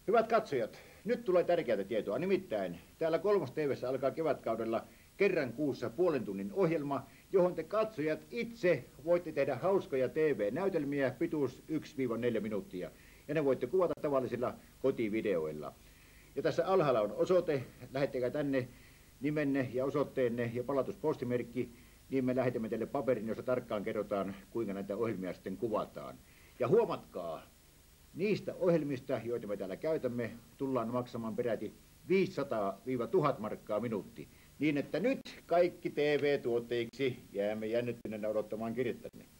Hyvät katsojat, nyt tulee tärkeää tietoa. Nimittäin täällä 3TV:ssä alkaa kevätkaudella kerran kuussa puolen tunnin ohjelma, johon te katsojat itse voitte tehdä hauskoja TV-näytelmiä, pituus 1-4 minuuttia. Ja ne voitte kuvata tavallisilla kotivideoilla. Ja tässä alhaalla on osoite, lähettäkää tänne nimenne ja osoitteenne ja palautuspostimerkki, niin me lähetämme teille paperin, jossa tarkkaan kerrotaan, kuinka näitä ohjelmia sitten kuvataan. Ja huomatkaa, niistä ohjelmista, joita me täällä käytämme, tullaan maksamaan peräti 500-1000 markkaa minuutti. Niin että nyt kaikki TV-tuotteiksi jäämme jännittyneenä odottamaan kirjettänne.